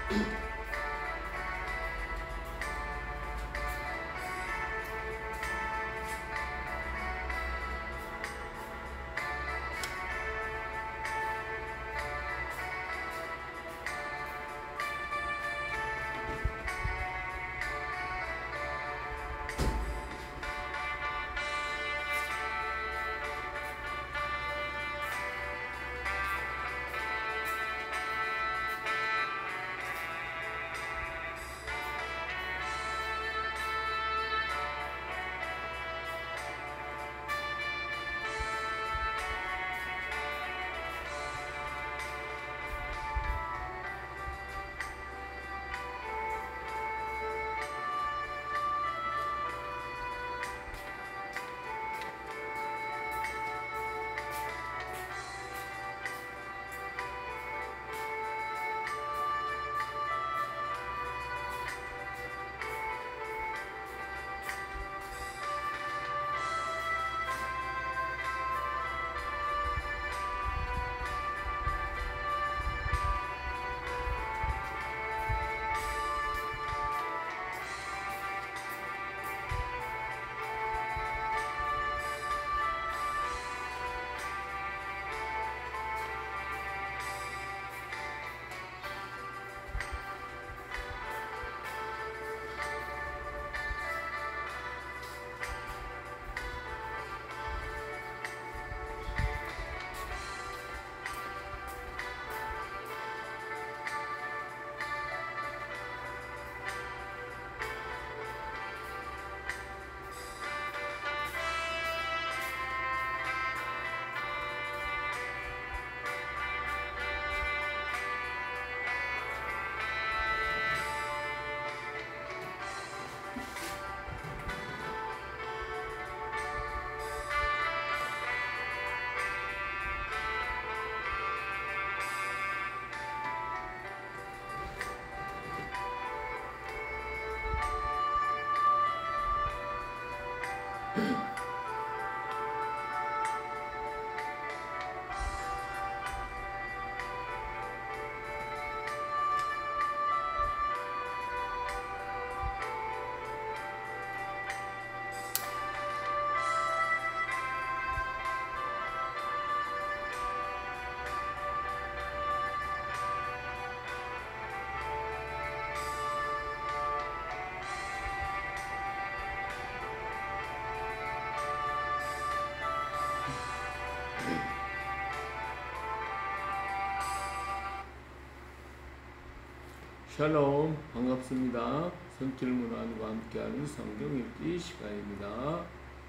샬롬, 반갑습니다. 손길문안과 함께하는 성경 읽기 시간입니다.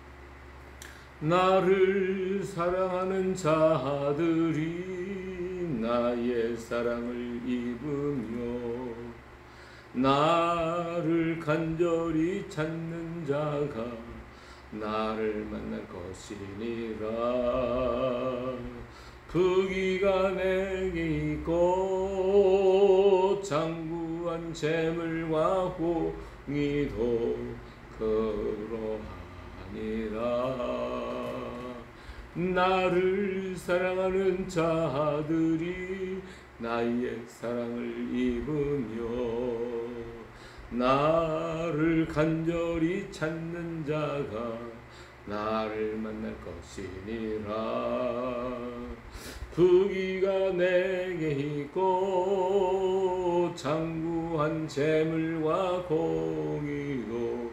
나를 사랑하는 자들이 나의 사랑을 입으며 나를 간절히 찾는 자가 나를 만날 것이니라. 부귀가 내게 있고 장구한 재물과 홍의도 그러하니라. 나를 사랑하는 자들이 나의 사랑을 입으며 나를 간절히 찾는 자가 나를 만날 것이니라. 부귀가 내게 있고 장구한 재물과 공의도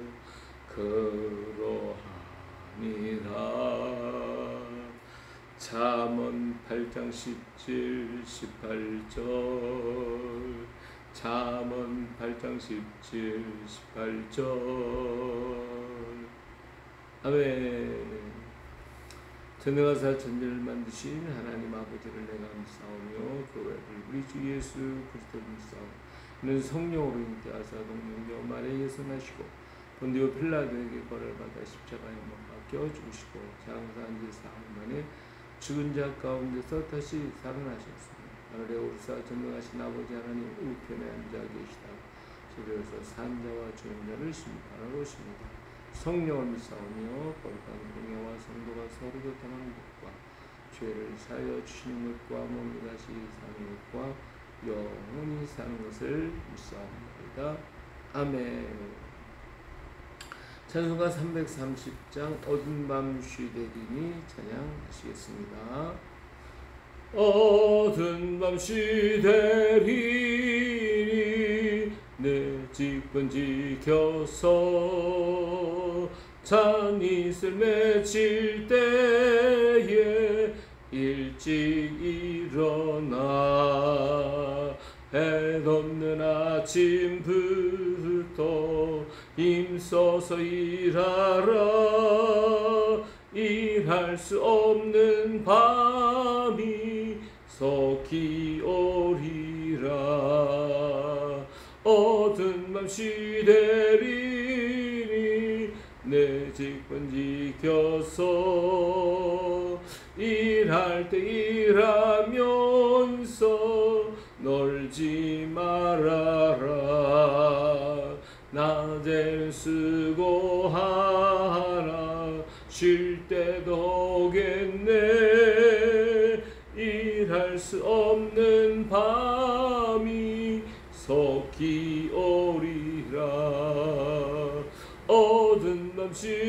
그러하니라. 잠언 8장 17, 18절. 잠언 8장 17, 18절. 아멘. 전능하사 천지를 만드신 하나님 아버지를 내가 믿사오며 그 외를 우리 주 예수 그리스도를 믿사오며 이는 성령으로 잉태하사 동명녀 마리아에서 나시고 본디오 필라도에게 벌을 받아 십자가에 못 박혀 죽으시고 장사한 지 사흘 만에 죽은 자 가운데서 다시 살아나셨습니다. 하늘에 오르사 전능하신 아버지 하나님 우편에 앉아 계시다 저리로서 산 자와 죽은 자를 심판하러 오십니다. 성령을 믿사오며 거룩한 공예와 성도가 서로 교통하는 것과 죄를 사하여 주시는 것과 몸이 다시 사는 것과 영원히 사는 것을 믿사옵나이다. 아멘. 찬송가 330장 어두운 밤 쉬되리니 찬양하시겠습니다. 어두운 밤 쉬되리니 내 직분 지켜서 잔이슬 맺힐 때에 일찍 일어나 해 돋는 아침부터 힘써서 일하라. 일할 수 없는 밤이 석히 오리라. 어두운 밤 쉬되리니 내 직분 지켜서 일할 때 일하면서 놀지 말아라. 낮에는 수고하라. 쉴 때도 오겠네. 일할 수 없는 밤이 석히 오리라. 어두운 밤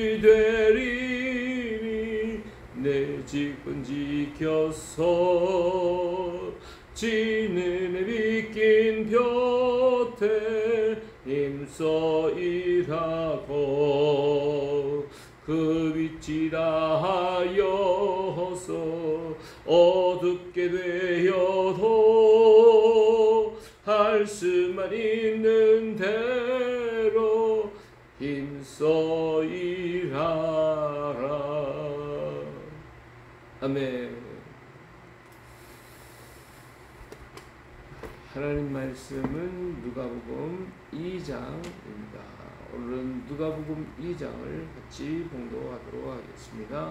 쉬되리니 내 직분 지켜서 지는 빗긴 볕에 힘써 일하고 그 빛이 다하여서 어둡게 되어도 할 수만 있는 대로 힘써 일하라. 아멘. 하나님 말씀은 누가복음 2장입니다. 오늘은 누가복음 2장을 같이 봉독하도록 하겠습니다.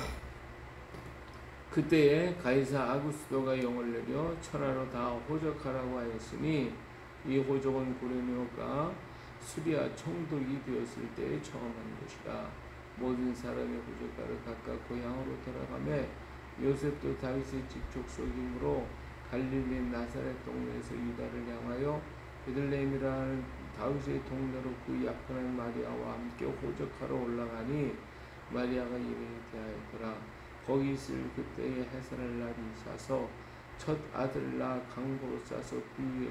그때에 가이사 아구스도가 영을 내려 천하로 다 호적하라고 하였으니 이 호적은 고레네오가 수리아 총독이 되었을 때에 처음 한 것이라. 모든 사람의 호적가를 각각 고향으로 돌아가매 요셉도 다윗의 직족속이므로 갈릴리 나사렛 동네에서 유다를 향하여 베들레헴이라는 다윗의 동네로 그 약혼한 마리아와 함께 호적하러 올라가니 마리아가 이름이 대하였더라. 거기 있을 그때에 해산할 날이 있어서 첫 아들 낳아 강보로 싸서 그 위에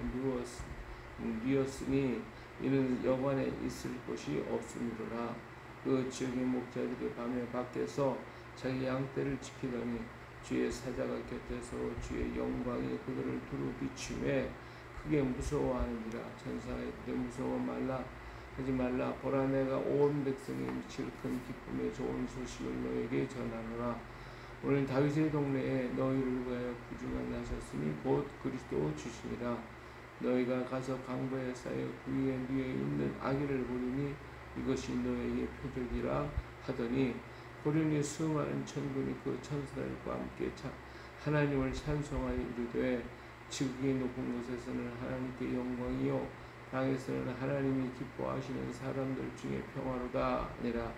누웠으니 이는 여관에 있을 곳이 없음이로라. 그 지역의 목자들이 밤에 밖에서 자기 양떼를 지키더니 주의 사자가 곁에서 주의 영광이 그들을 두루 비추매 크게 무서워하는지라. 천사가 이르되 무서워 말라 하지 말라. 보라 내가 온 백성이 미칠 큰 기쁨의 좋은 소식을 너에게 전하노라. 오늘 다윗의 동네에 너희를 위하여 구주가 나셨으니 곧 그리스도 주시니라. 너희가 가서 강보에 쌓여 그 위에 있는 아기를 보리니 이것이 너에게 표적이라 하더니 고린이 수많은 천군이 그 천사들과 함께 하나님을 찬송하여 이르되 지극히 높은 곳에서는 하나님께 영광이요 땅에서는 하나님이 기뻐하시는 사람들 중에 평화로다 아니라.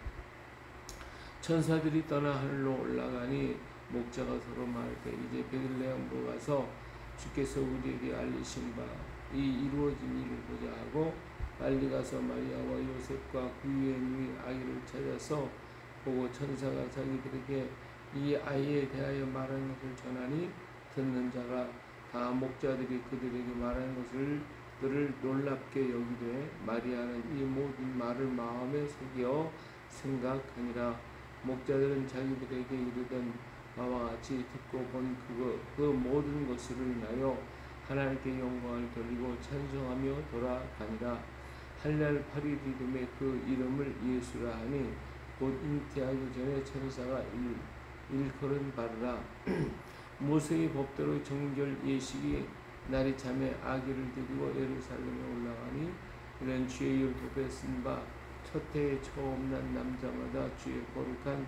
천사들이 떠나 하늘로 올라가니 목자가 서로 말할 때 이제 베들레헴으로 가서 주께서 우리에게 알리신 바 이 이루어진 일을 보자 하고 빨리 가서 마리아와 요셉과 그 위에 누인 아기를 찾아서 보고 천사가 자기들에게 이 아이에 대하여 말하는 것을 전하니 듣는 자가 다 목자들이 그들에게 말하는 것을 놀랍게 여기되 마리아는 이 모든 말을 마음에 새겨 생각하니라. 목자들은 자기들에게 이르던 바와 같이 듣고 본 그 모든 것을 인하여 하나님께 영광을 돌리고 찬송하며 돌아가니라. 한날 8일 이듬해 그 이름을 예수라 하니 곧 잉태하기 전에 천사가 일컬은 바르라. 모세의 법대로 정결 예식이 날이 참에 아기를 데리고 예루살렘에 올라가니 이는 주의 율법에 쓴 바 첫 해에 처음 난 남자마다 주의 거룩한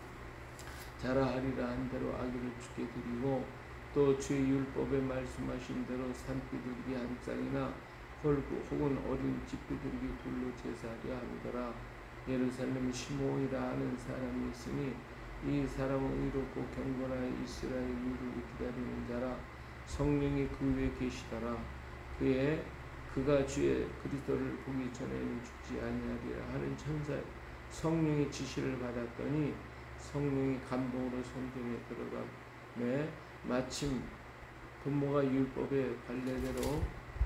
자라하리라 한 대로 아기를 주께 드리고 또 주의 율법에 말씀하신 대로 산비둘기 한 쌍이나 혹은 어린 집비둘기 둘로 제사하려 하더라. 예루살렘 시므온이라 하는 사람이 있으니 이 사람은 의롭고 경건하여 이스라엘 유를 기다리는 자라. 성령이 그 위에 계시더라. 그가 주의 그리스도를 보기 전에는 죽지 아니하리라 하는 천사 성령의 지시를 받았더니 성령이 감동으로 성전에 들어가매 마침 부모가 율법의 관례대로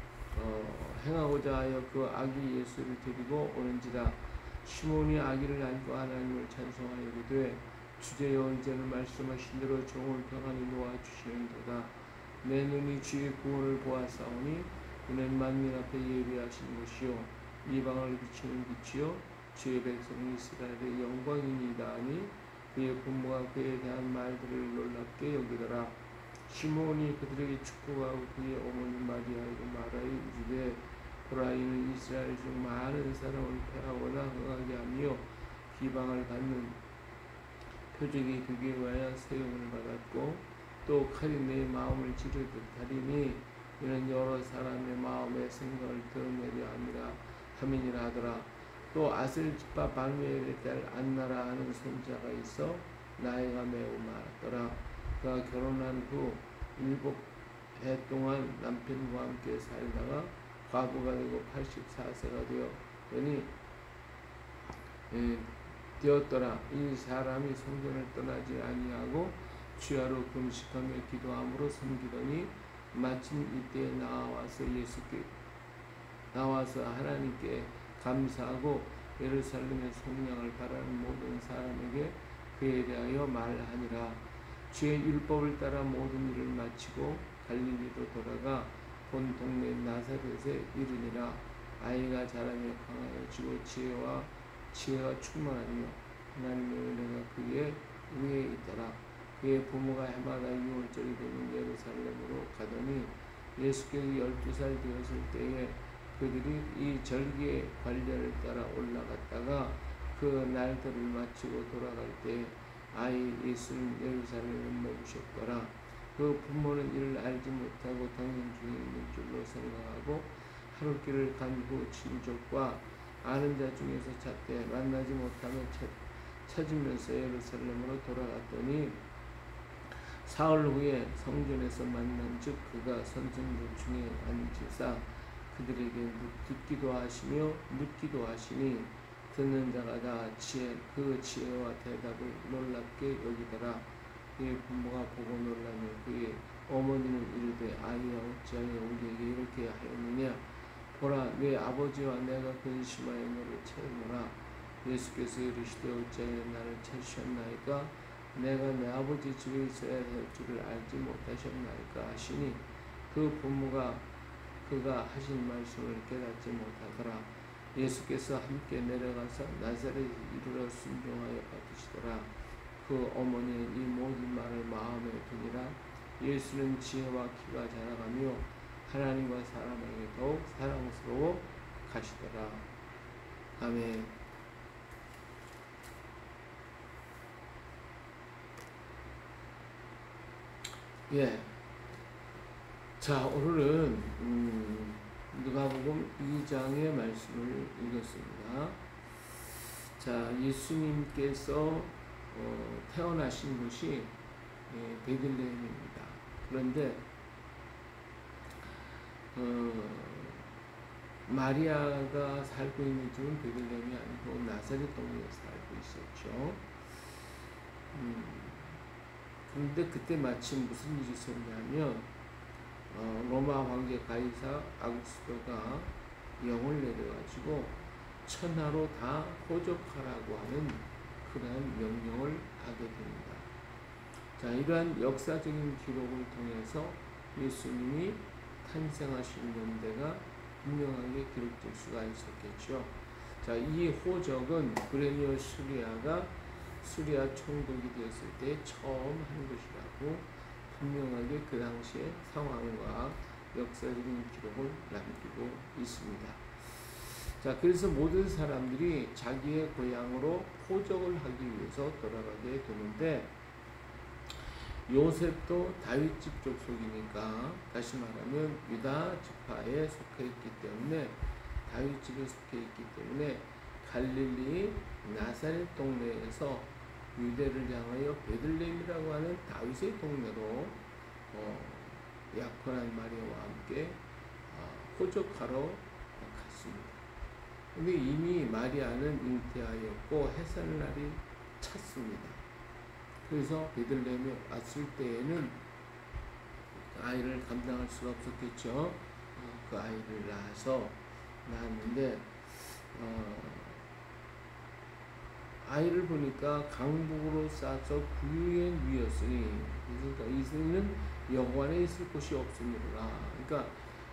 행하고자 하여 그 아기 예수를 데리고 오는지라. 시몬이 아기를 안고 하나님을 찬송하여 이르되 주제여 이제는 말씀하신 대로 종을 평안히 놓아주시는도다. 내 눈이 주의 구원을 보았사오니 이는 만민 앞에 예비하신 것이요 이방을 비추는 빛이요 주의 백성 이스라엘의 영광이니이다 하니 그의 부모가 그에 대한 말들을 놀랍게 여기더라. 시몬이 그들에게 축복하고 그의 어머니 마리아에게 말하여 이르되 보라 이는 이스라엘 중 많은 사람을 패하거나 흥하게 하며 비방을 받는 표적이 그에게 의하여 세움을 받았고 또 칼이 내 마음을 찌르듯 하리니 이는 여러 사람의 마음의 생각을 드러내려 함이니라 하더라. 또 아셀집파 발미엘의 딸 안나라 하는 손자가 있어 나이가 매우 많았더라. 그가 결혼한 후 7해 동안 남편과 함께 살다가 과부가 되고 84세가 되었더라. 이 사람이 성전을 떠나지 아니하고 주야로 금식하며 기도함으로 섬기더니 마침 이때에 나와서 하나님께 감사하고 예루살렘의 속량을 바라는 모든 사람에게 그에 대하여 말하니라. 주의 율법을 따라 모든 일을 마치고 갈릴리로 돌아가 본 동네 나사렛에 이르니라. 아이가 자라며 강하여지고 지혜가 충만하며 하나님의 은혜가 그의 위에 있더라. 그의 부모가 해마다 6월절이 되면 예루살렘으로 가더니 예수께서 12살 되었을 때에 그들이 이 절기의 관례를 따라 올라갔다가 그 날들을 마치고 돌아갈 때 아이 예수는 예루살렘에 머무셨더라. 그 부모는 이를 알지 못하고 당연 중에 있는 줄로 생각하고 하루길을 간 후 친족과 아는 자 중에서 찾되 만나지 못하며 찾으면서 예루살렘으로 돌아갔더니 사흘 후에 성전에서 만난즉 그가 선생들 중에 앉으사 그들에게 듣기도 하시며 묻기도 하시니 듣는 자가 다 그 지혜와 대답을 놀랍게 여기더라. 그의 부모가 보고 놀라며 그의 어머니는 이르되 아이야 어찌하여 우리에게 이렇게 하였느냐. 보라 내 아버지와 내가 근심하여 너를 찾으노라. 예수께서 이르시되 어찌하여 나를 찾으셨나이까. 내가 내 아버지 집에 있어야 할 줄을 알지 못하셨나이까 하시니 그 부모가 그가 하신 말씀을 깨닫지 못하더라. 예수께서 함께 내려가서 나사렛에 이르러 순종하여 받으시더라. 그 어머니는 이 모든 말을 마음에 두니라. 예수는 지혜와 키가 자라가며 하나님과 사람에게 더욱 사랑스러워 가시더라. 아멘. 예. 자, 오늘은 누가복음 2장의 말씀을 읽었습니다. 자, 예수님께서 태어나신 곳이 베들레헴입니다. 그런데 마리아가 살고 있는 집은 베들레헴이 아니고 나사렛 동네에 살고 있었죠. 그런데 그때 마침 무슨 일이 있었냐면 로마 황제 가이사 아구스토가 영을 내려가지고 천하로 다 호적하라고 하는 그러한 명령을 하게 됩니다. 자, 이러한 역사적인 기록을 통해서 예수님이 탄생하신 연대가 분명하게 기록될 수가 있었겠죠. 자, 이 호적은 브레니오 수리아가 수리아 총독이 되었을 때 처음 한 것이라고 분명하게 그 당시의 상황과 역사적인 기록을 남기고 있습니다. 자, 그래서 모든 사람들이 자기의 고향으로 호적을 하기 위해서 돌아가게 되는데 요셉도 다윗집 족속이니까 다시 말하면 유다 지파에 속해 있기 때문에 다윗집에 속해 있기 때문에 갈릴리 나사렛 동네에서 유대를 향하여 베들레헴이라고 하는 다윗의 동네로 약혼한 마리아와 함께 호적하러 갔습니다. 근데 이미 마리아는 잉태하였고 해산날이 찼습니다. 그래서 베들레헴에 왔을 때에는 아이를 감당할 수가 없었겠죠. 그 아이를 낳았는데 아이를 보니까 강복으로 싸서 구유에 누였으니, 그러니까 이는 영원에 있을 곳이 없으므로라. 그러니까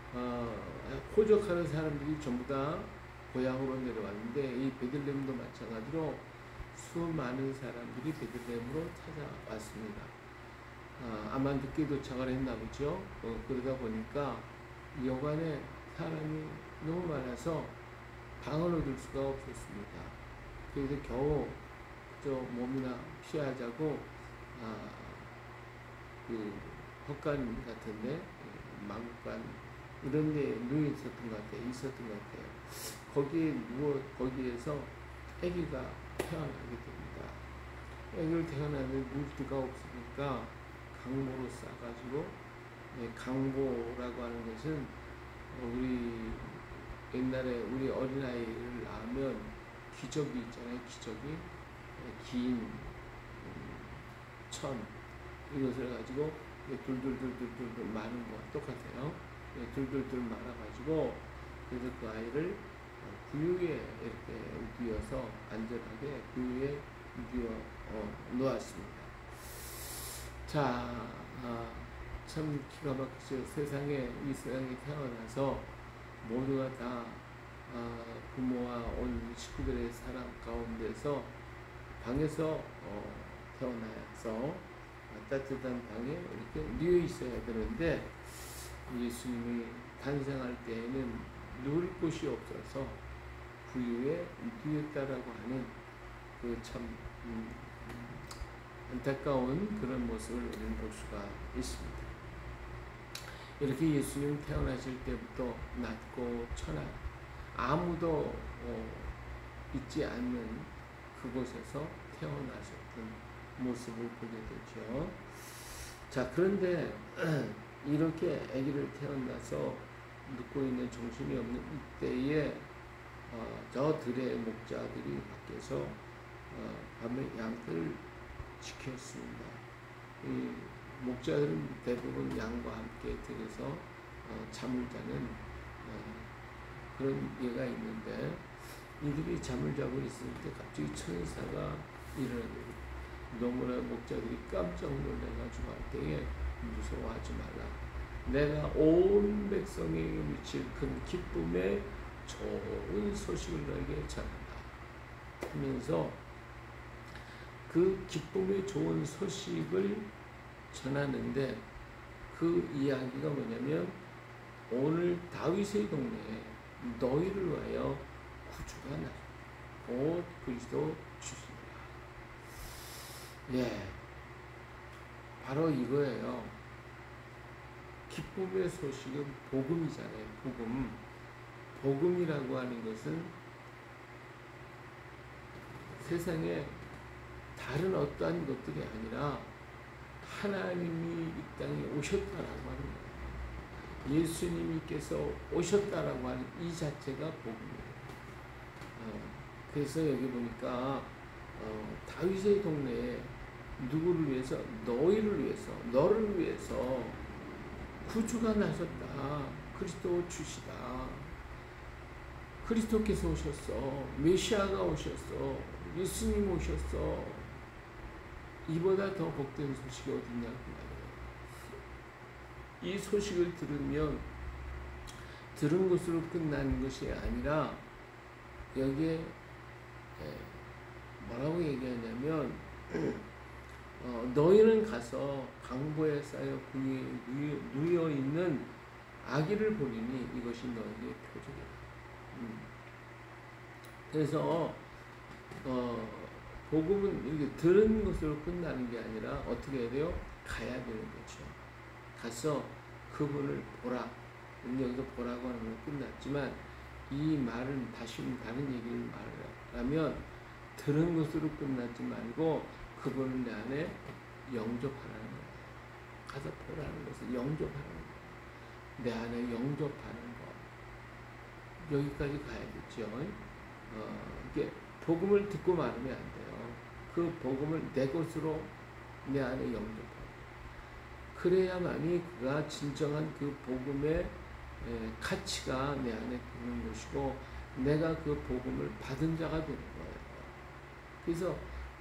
호적하는 사람들이 전부 다 고향으로 내려왔는데, 이 베들레헴도 마찬가지로 수많은 사람들이 베들레헴으로 찾아왔습니다. 아마 늦게 도착을 했나 보죠. 그러다 보니까 여관에 사람이 너무 많아서 방을 얻을 수가 없었습니다. 그래서 겨우 몸이나 피하자고 그 헛간 같은데, 마구간 이런 데 누워 있었던 것 같아요. 거기에서 아기가 태어나게 됩니다. 아기를 태어나는데 물기가 없으니까 강보로 싸가지고, 강보라고 하는 것은 우리 옛날에 우리 어린아이를 낳으면 기저귀 있잖아요. 기저귀, 긴 천, 이것을 가지고 둘둘둘둘둘 마는 거와 똑같아요. 둘둘둘 말아가지고, 그래서 그 아이를 구유에 이렇게 누워서 안전하게 구유에 놓았습니다. 자, 참 기가 막히죠. 이 세상에 태어나서 모두가 다 부모와 온 식구들의 사랑 가운데서 방에서 태어나서 따뜻한 방에 이렇게 누워 있어야 되는데, 예수님이 탄생할 때에는 누울 곳이 없어서 구유에 누웠다라고 하는 그 참 안타까운 그런 모습을 우리는 볼 수가 있습니다. 이렇게 예수님 태어나실 때부터 낮고 천하 아무도 있지 않는 그곳에서 태어나셨던 모습을 보게 되죠. 자, 그런데 이렇게 아기를 태어나서 눕고 있는 정신이 없는 이때에 저 들의 목자들이 밖에서 밤에 양떼를 지켰습니다. 이 목자들은 대부분 양과 함께 들에서 잠을 자는 그런 예가 있는데, 이들이 잠을 자고 있을 때 갑자기 천사가 일어나고, 너무나 목자들이 깜짝 놀라가지고 할 때에 무서워하지 말라. 내가 온 백성에게 미칠 큰 기쁨의 좋은 소식을 너에게 전한다 하면서, 그 기쁨의 좋은 소식을 전하는데, 그 이야기가 뭐냐면, 오늘 다윗의 동네에 너희를 위하여 구주가 나셨다. 곧 그리스도 주시니라. 예, 바로 이거예요. 기쁨의 소식은 복음이잖아요. 복음이라고 하는 것은 세상에 다른 어떠한 것들이 아니라 하나님이 이 땅에 오셨다라고 하는 거예요. 예수님께서 오셨다라고 하는 이 자체가 복음이에요. 그래서 여기 보니까 다윗의 동네에 누구를 위해서? 너희를 위해서, 너를 위해서 구주가 나셨다. 그리스도 주시다. 그리스도께서 오셨어. 메시아가 오셨어. 예수님 오셨어. 이보다 더 복된 소식이 어딨냐고 말이에요. 이 소식을 들으면 들은 것으로 끝나는 것이 아니라, 여기에 뭐라고 얘기하냐면 너희는 가서 강보에 쌓여 구유에 누워 있는 아기를 보리니 이것이 너희의 표적이다. 그래서 복음은 이렇게 들은 것으로 끝나는 게 아니라 어떻게 해야 돼요? 가야 되는 거죠. 가서 그분을 보라. 여기서 보라고 하는 건 끝났지만, 이 말은 다시 다른 얘기를 말하면, 들은 것으로 끝나지 말고 그분을 내 안에 영접하라는 거예요. 가서 보라는 것을 영접하라는 거예요. 내 안에 영접하는 것. 여기까지 가야겠죠. 이게 복음을 듣고 말하면 안 돼요. 그 복음을 내 것으로 내 안에 영접하고, 그래야만이 그가 진정한 그 복음의 가치가 내 안에 드는 것이고, 내가 그 복음을 받은 자가 되는 거예요. 그래서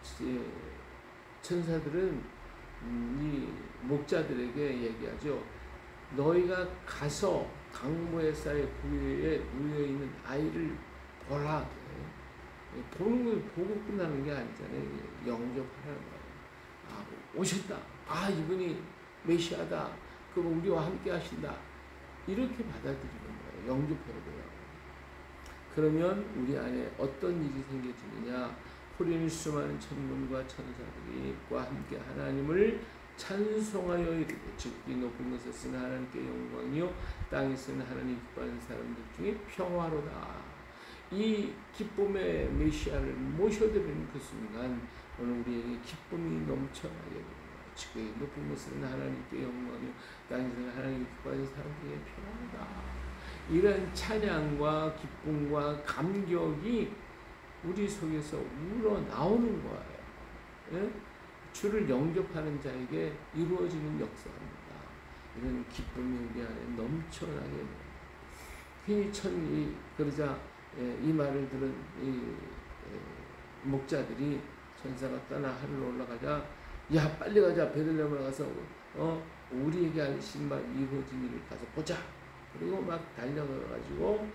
천사들은 이 목자들에게 얘기하죠. 너희가 가서 강모의 쌀 구유에 누워있는 아이를 보라. 보는 걸 보고 끝나는 게 아니잖아요. 영접하라는 거예요. 아, 오셨다. 아, 이분이 메시아다. 그럼 우리와 함께 하신다. 이렇게 받아들이는 거예요. 영접해야 돼요. 그러면 우리 안에 어떤 일이 생겨지느냐. 호련히 수많은 천군과 천사들이 과 함께 하나님을 찬송하여 이르되, 즉 이 높은 곳에서는 하나님께 영광이요 땅에서는 하나님 기뻐하는 사람들 중에 평화로다. 이 기쁨의 메시아를 모셔드리는 그 순간 오늘 우리에게 기쁨이 넘쳐나게 됩니다. 즉 이 높은 곳에서는 하나님께 영광이요 땅에서는 하나님 기뻐하는 사람들에게 평화로다. 이런 찬양과 기쁨과 감격이 우리 속에서 우러나오는 거예요. 예? 주를 영접하는 자에게 이루어지는 역사입니다. 이런 기쁨이 우리 안에 넘쳐나게 됩니다. 그러자 이 말을 들은 이 목자들이 천사가 떠나 하늘로 올라가자, 야 빨리 가자, 베들레헴에 가서 우리에게 하신 말 이루어진 일을 가서 보자. 그리고 막 달려가가지고,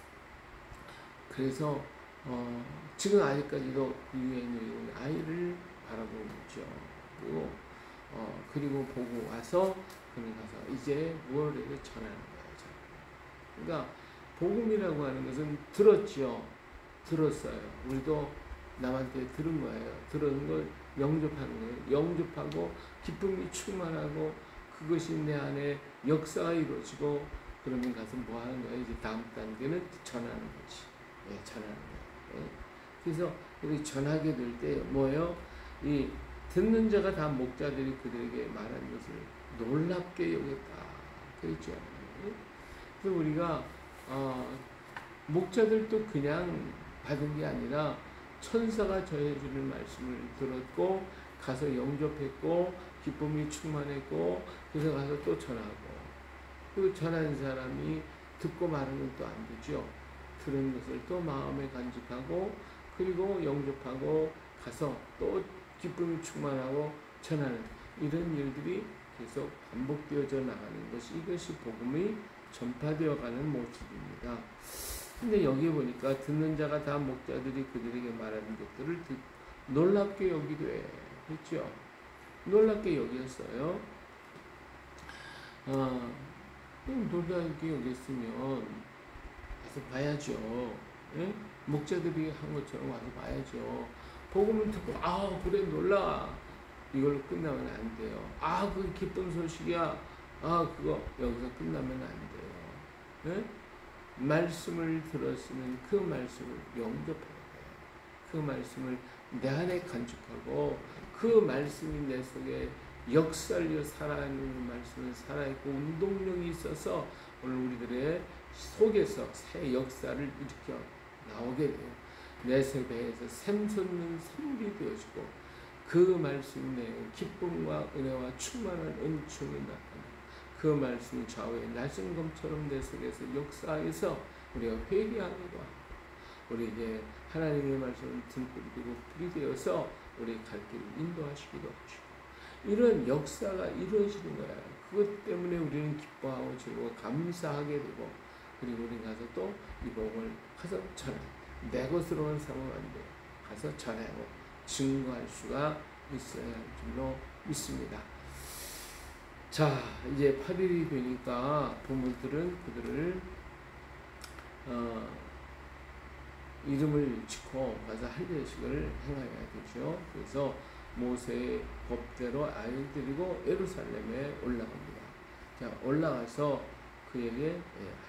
그래서 지금 아직까지도 그 위에 있는 아이를 바라보고 있죠. 그리고 보고 와서 그는 가서 이제 무엇을 전하는 거예요. 그러니까 복음이라고 하는 것은 들었죠. 들었어요. 우리도 남한테 들은 거예요. 들은 걸 영접하는 거예요. 영접하고 기쁨이 충만하고 그것이 내 안에 역사가 이루어지고, 그러면 가서 뭐 하는 거예요? 이제 다음 단계는 전하는 거지. 예, 전하는 거예요. 예. 그래서 우리 전하게 될 때 뭐예요? 이 듣는 자가 다 목자들이 그들에게 말한 것을 놀랍게 여겼다. 그랬죠. 예? 그래서 우리가 목자들도 그냥 받은 게 아니라 천사가 전해주는 말씀을 들었고 가서 영접했고 기쁨이 충만했고, 그래서 가서 또 전하고, 그 전한 사람이 듣고 말하는 또 안 되죠. 들은 것을 또 마음에 간직하고, 그리고 영접하고 가서 또 기쁨이 충만하고 전하는 이런 일들이 계속 반복되어져 나가는 것이, 이것이 복음이 전파되어 가는 모습입니다. 근데 여기 보니까 듣는 자가 다 목자들이 그들에게 말하는 것들을 놀랍게 여기되, 그렇죠? 놀랍게 여겼어요. 놀랍게 여겼으면 가서 봐야죠. 예? 목자들이 한 것처럼 와서 봐야죠. 복음을 듣고 그래 놀라, 이걸로 끝나면 안 돼요. 그 기쁜 소식이야. 그거 여기서 끝나면 안 돼요. 예? 말씀을 들었으면 그 말씀을 영접해야 돼요. 그 말씀을 내 안에 간직하고, 그 말씀이 내 속에 역살려 살아있는 말씀은 살아있고 운동력이 있어서 오늘 우리들의 속에서 새 역사를 일으켜 나오게 돼요. 내 세배에서 샘솟는 산물이 되어지고, 그 말씀 내에 기쁨과 은혜와 충만한 은총이 나타나 그 말씀이 좌우의 낮은 검처럼 내 속에서 역사해서 우리가 회개하기도 하고, 우리에게 하나님의 말씀을 등불이고 불이 되어서 우리 갈 길을 인도하시기도 하시고, 이런 역사가 이루어지는 거야. 그것 때문에 우리는 기뻐하고 즐거워 감사하게 되고, 그리고 우리 가서 또 이 복음을 가서 전해, 내 것으로만 삼으면 안 돼요. 가서 전하고 증거할 수가 있어야 할 줄로 믿습니다. 자, 이제 8일이 되니까 부모들은 그들을 이름을 짓고 가서 할례식을 행해야 되죠. 그래서 모세의 법대로 아이를 데리고 예루살렘에 올라갑니다. 자, 올라가서 그에게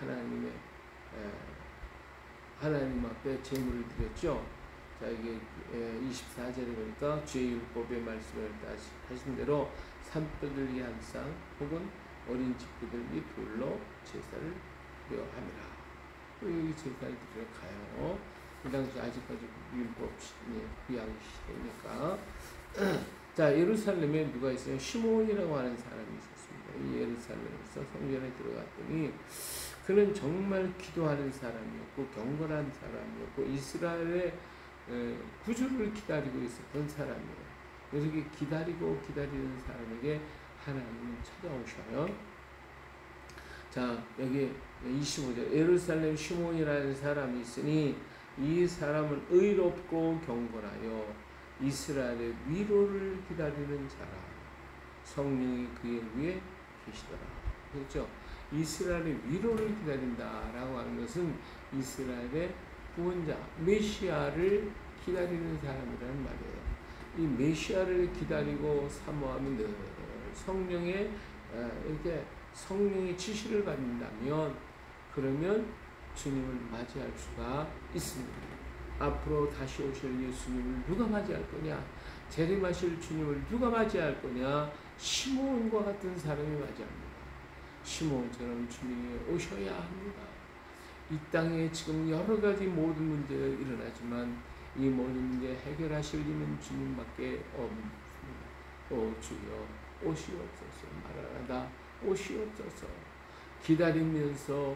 하나님 앞에 제물을 드렸죠. 자, 이게 24절에 보니까 주의 율법의 말씀을 하신 대로 산뼈들이 한 쌍, 혹은 어린 집기들이 돌로 제사를 묘함이라. 여기 제사를 드리러 가요. 그 당시 아직까지 율법 구약 시대니까. 자, 예루살렘에 누가 있어요? 시몬이라고 하는 사람이 있었습니다. 이 예루살렘에서 성전에 들어갔더니 그는 정말 기도하는 사람이었고 경건한 사람이었고 이스라엘의 구주를 기다리고 있었던 사람이에요. 그래서 기다리는 사람에게 하나님은 찾아오셔요. 자, 여기 25절 예루살렘 시몬이라는 사람이 있으니 이 사람은 의롭고 경건하여 이스라엘의 위로를 기다리는 자라. 성령이 그의 위에 계시더라. 그렇죠? 이스라엘의 위로를 기다린다라고 하는 것은 이스라엘의 구원자 메시아를 기다리는 사람이라는 말이에요. 이 메시아를 기다리고 사모하면 늘 성령의 이렇게 성령의 지시를 받는다면 그러면 주님을 맞이할 수가 있습니다. 앞으로 다시 오실 예수님을 누가 맞이할 거냐? 재림하실 주님을 누가 맞이할 거냐? 시몬과 같은 사람이 맞이합니다. 시몬처럼 주님이 오셔야 합니다. 이 땅에 지금 여러 가지 모든 문제가 일어나지만 이 모든 문제 해결하실 이는 주님밖에 없습니다. 오 주여 오시옵소서. 마라나다 오시옵소서. 기다리면서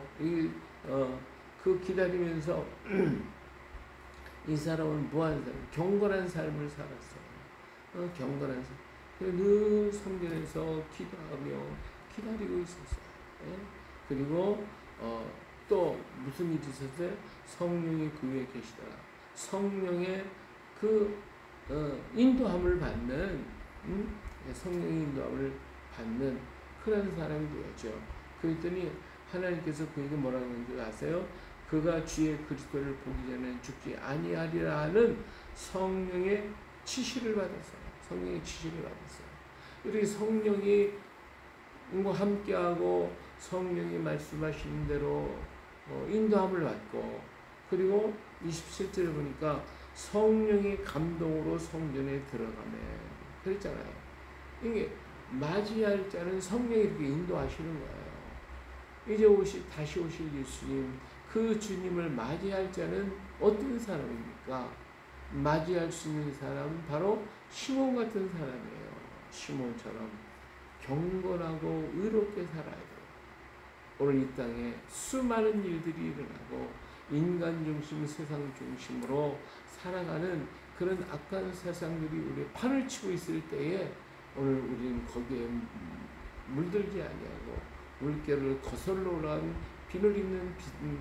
기다리면서 이 사람은 무한 삶, 경건한 삶을 살았어요. 경건한 삶. 늘 성전에서 기도하며 기다리고 있었어요. 그리고 또 무슨 일이 있었어요? 성령이 그 위에 계시더라. 성령의 그 인도함을 받는 성령의 인도함을 받는 그런 사람이 되었죠. 그랬더니 하나님께서 그에게 뭐라고 하는지 아세요? 그가 주의 그리스도를 보기 전에 죽지 아니하리라 하는 성령의 지시를 받았어요. 성령의 지시를 받았어요. 이렇게 성령이 함께하고 성령이 말씀하시는 대로 인도함을 받고 그리고 27절에 보니까 성령의 감동으로 성전에 들어가매 그랬잖아요. 이게 맞이할 자는 성령이 이렇게 인도하시는 거예요. 이제 다시 오실 예수님 그 주님을 맞이할 자는 어떤 사람입니까? 맞이할 수 있는 사람은 바로 시몬 같은 사람이에요. 시몬처럼 경건하고 의롭게 살아야 돼요. 오늘 이 땅에 수많은 일들이 일어나고 인간 중심, 세상 중심으로 살아가는 그런 악한 세상들이 우리의 판을 치고 있을 때에 오늘 우리는 거기에 물들지 아니하고 물결을 거슬러 올라간 비늘 있는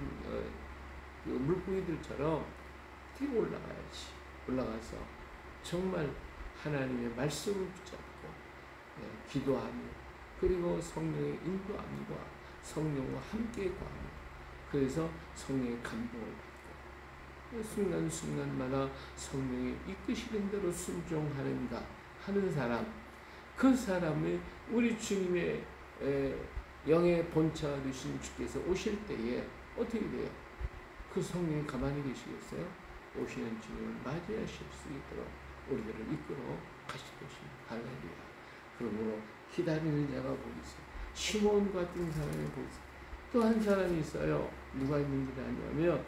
물고기들처럼 뛰어 올라가서 정말 하나님의 말씀을 붙잡고 기도하며 그리고 성령의 인도함과 성령과 함께 구하며 그래서 성령의 감동을 받고 순간순간마다 성령의 이끄시는 대로 순종하는가 하는 사람 그 사람이 우리 주님의 영의 본체가 되신 주께서 오실 때에 어떻게 돼요? 그 성령이 가만히 계시겠어요? 오시는 주님을 맞이하실 수 있도록 우리들을 이끌어 가실 것입니다. 할렐루야. 그러므로 기다리는 자가 복이 있어요. 시몬 같은 사람이 복이 있어요. 또 한 사람이 있어요. 누가 있는지 아냐면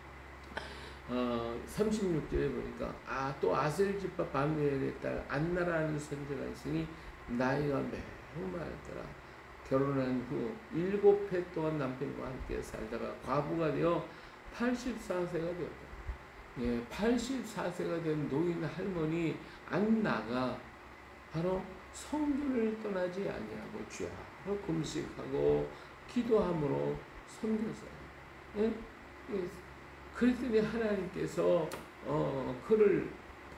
36절에 보니까 또 아셀 집파 바누엘의 딸 안나라는 선지가 있으니 나이가 매우 많았더라. 결혼한 후 7해 동안 남편과 함께 살다가 과부가 되어 84세가 되었다. 84세가 된 노인 할머니 안나가 바로 성전을 떠나지 아니하고 주야로 금식하고 기도함으로 섬겼어요. 그랬더니 하나님께서 그를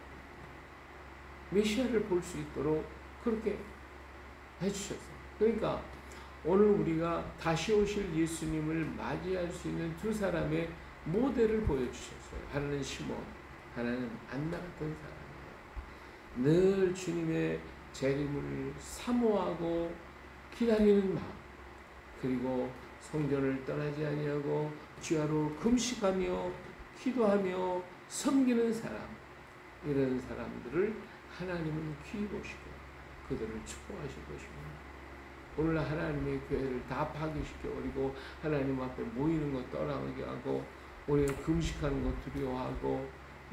메시아를 볼 수 있도록 그렇게 해주셨어요. 그러니까 오늘 우리가 다시 오실 예수님을 맞이할 수 있는 두 사람의 모델을 보여주셨어요. 하나는 시몬, 하나는 안나 같은 사람이에요. 늘 주님의 재림을 사모하고 기다리는 마음, 그리고 성전을 떠나지 아니하고 주야로 금식하며 기도하며 섬기는 사람, 이런 사람들을 하나님은 귀히 보시고 그들을 축복하실 것입니다. 오늘 하나님의 교회를 다 파괴시켜버리고 하나님 앞에 모이는 것 떠나게 하고 우리가 금식하는 것 두려워하고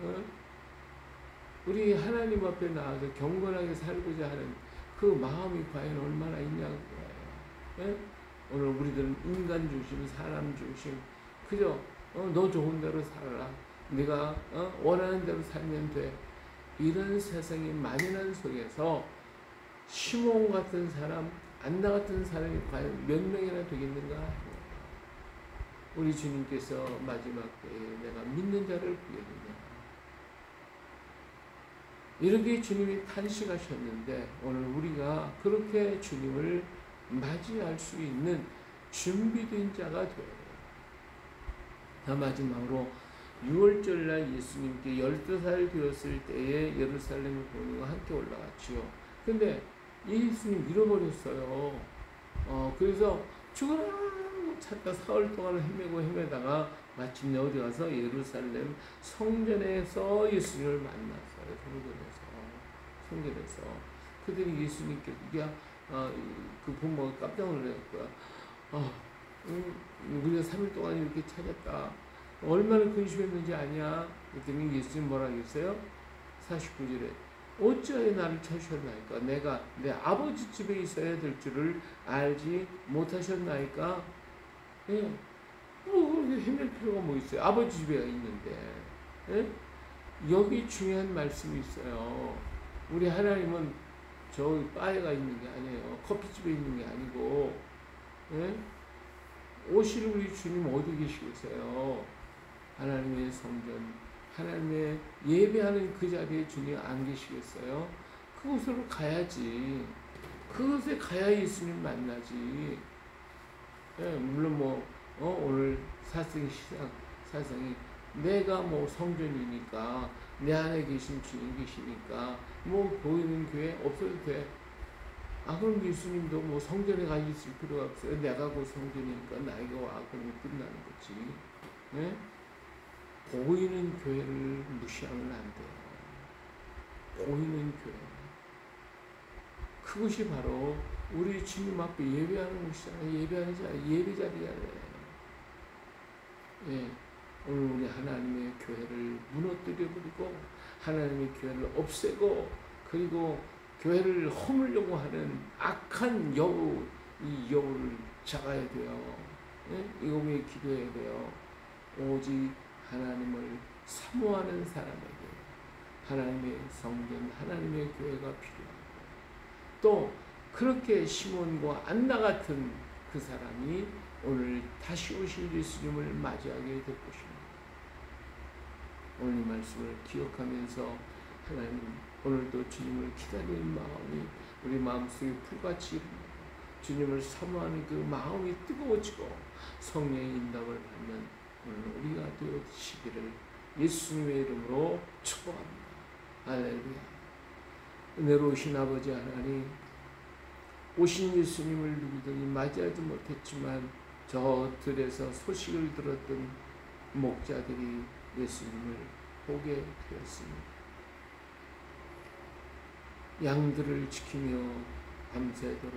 우리 하나님 앞에 나와서 경건하게 살고자 하는 그 마음이 과연 얼마나 있냐는 거예요. 오늘 우리들은 인간 중심, 사람 중심, 그저 너 좋은 대로 살아라. 네가 원하는 대로 살면 돼. 이런 세상이 만연한 속에서 시몬 같은 사람, 안나 같은 사람이 과연 몇 명이나 되겠는가? 우리 주님께서 마지막 때에 내가 믿는 자를 구하느냐. 이렇게 주님이 탄식하셨는데 오늘 우리가 그렇게 주님을 맞이할 수 있는 준비된 자가 되어요. 마지막으로 6월절날 예수님께 12살 되었을 때에 예루살렘을 보내고 함께 올라갔지요. 근데 예수님 잃어버렸어요. 그래서 죽으라고 찾다 사흘 동안 헤매다가 마침내 어디 가서 예루살렘 성전에서 예수님을 만났어요. 성전에서. 그들이 예수님께 그 부모가 깜짝 놀랐고요. 우리가 3일 동안 이렇게 찾았다. 얼마나 근심했는지 아냐? 그랬더니 예수님 뭐라 했어요? 49절에 어찌하여 나를 찾으셨나이까? 내가 내 아버지 집에 있어야 될 줄을 알지 못하셨나이까? 예. 그렇게 헤맬 필요가 뭐 있어요? 아버지 집에 있는데. 예? 여기 중요한 말씀이 있어요. 우리 하나님은 저 바에가 있는 게 아니에요. 커피집에 있는 게 아니고, 예? 오실 우리 주님 어디 계시겠어요? 하나님의 성전, 하나님의 예배하는 그 자리에 주님 안 계시겠어요? 그곳으로 가야지. 그곳에 가야 예수님 만나지. 예, 물론 오늘 사상이 내가 성전이니까 내 안에 계신 주님 계시니까 보이는 교회 없어도 돼. 그럼 예수님도 성전에 가 있을 필요가 없어요. 내가 그 성전이니까 나에게 와. 그러면 끝나는 거지. 예? 보이는 교회를 무시하면 안 돼요. 보이는 교회. 그것이 바로 우리 주님 앞에 예배하는 곳이잖아요. 예배하는 자리, 예배 자리잖아요. 예. 오늘 우리 하나님의 교회를 무너뜨려버리고 하나님의 교회를 없애고 그리고 교회를 허물려고 하는 악한 이 여우를 잡아야 돼요. 예? 이거 왜 기도해야 돼요? 오직 하나님을 사모하는 사람에게 하나님의 성전, 하나님의 교회가 필요하고 또 그렇게 시몬과 안나 같은 그 사람이 오늘 다시 오실 예수님을 맞이하게 될 것입니다. 오늘 이 말씀을 기억하면서 하나님 오늘도 주님을 기다리는 마음이 우리 마음속에 불같이 일어나고 주님을 사모하는 그 마음이 뜨거워지고 성령의 인도를 받는 오늘 우리가 되어지기를 예수님의 이름으로 축복합니다. 할렐루야. 은혜로우신 아버지 하나님, 오신 예수님을 누구든지 맞이하지 못했지만 저 들에서 소식을 들었던 목자들이 예수님을 보게 되었습니다. 양들을 지키며 밤새도록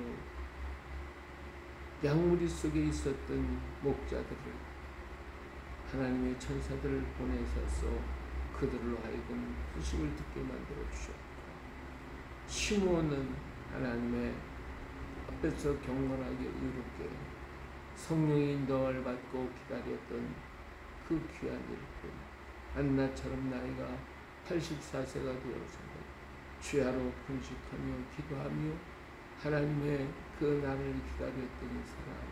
양무리 속에 있었던 목자들을 하나님의 천사들을 보내셔서 그들로 하여금 소식을 듣게 만들어 주셨고 시몬은 하나님의 앞에서 경건하게 의롭게 성령의 인도를 받고 기다렸던 그 귀한 일꾼 안나처럼 나이가 84세가 되어서 주야로 금식하며 기도하며 하나님의 그 날을 기다렸던 사람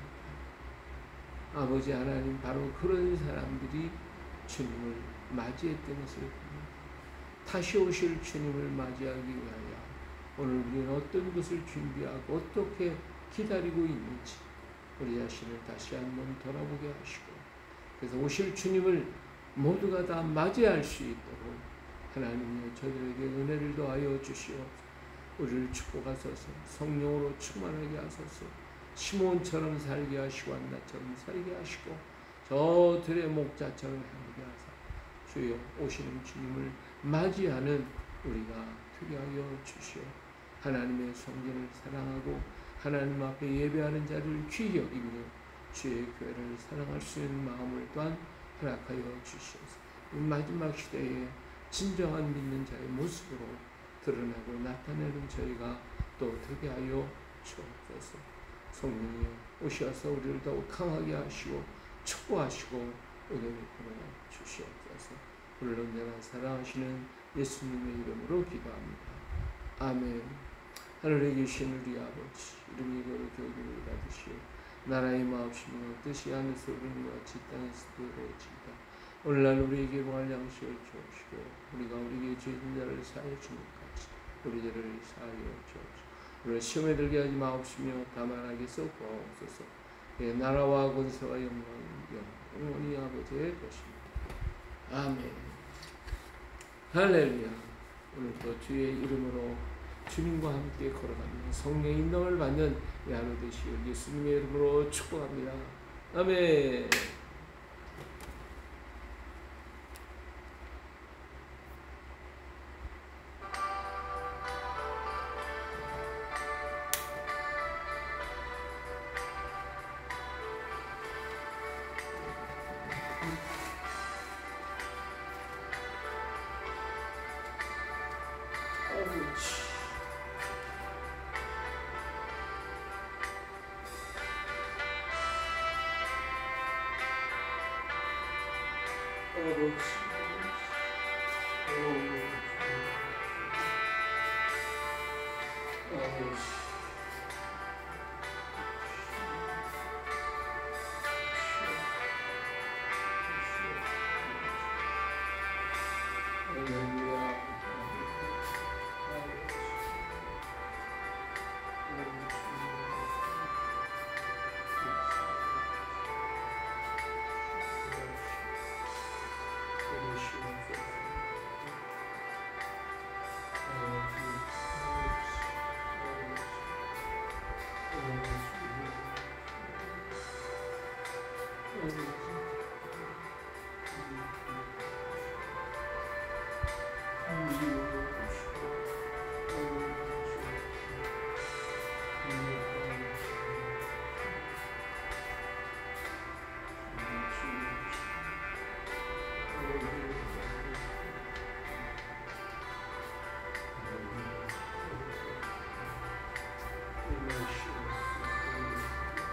귀합니다. 아버지 하나님, 바로 그런 사람들이 주님을 맞이했던 것을 봅니다. 다시 오실 주님을 맞이하기 위하여 오늘 우리는 어떤 것을 준비하고 어떻게 기다리고 있는지 우리 자신을 다시 한번 돌아보게 하시고 그래서 오실 주님을 모두가 다 맞이할 수 있도록 하나님이 저들에게 은혜를 더하여 주시옵소서. 우리를 축복하소서. 성령으로 충만하게 하소서. 시몬처럼 살게 하시고 안나처럼 살게 하시고 저 들의 목자처럼 살게 하소서. 주여 오시는 주님을 맞이하는 우리가 되게 하여 주시오. 하나님의 성전을 사랑하고 하나님 앞에 예배하는 자를 귀히 여기며 주의 교회를 사랑할 수 있는 마음을 또한 허락하여 주시옵소서. 이 마지막 시대에 진정한 믿는 자의 모습으로 드러나고 나타내는 저희가 또 되게 하여 주옵소서. 성령이여 오셔서 우리를 더욱 강하게 하시고 축복하시고 은혜를 베풀어 주시옵소서. 우리를 언제나 사랑하시는 예수님의 이름으로 기도합니다. 아멘. 하늘에 계신 우리 아버지, 이름이 거룩히 여김을 받으시오. 나라의 마옵시며 뜻이 하늘에서 이루어진 것 같이 땅에서도 이루어지이다. 오늘날 우리에게 구할 양식을 주옵시고 우리가 우리에게 죄진 자를 사하여 주는 같이 우리 죄를 사하여 주옵시고 우리를 시험에 들게 하지 마옵시며 다만 악에서 구하옵소서. 예, 나라와 권세와 영광은 영원히 아버지의 것입니다. 아멘. 할렐루야. 오늘도 주의 이름으로 주님과 함께 걸어가며 성령의 인도를 받는 하루 되시오 예수님의 이름으로 축복합니다. 아멘.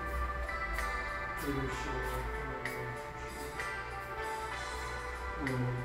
주시옵소서.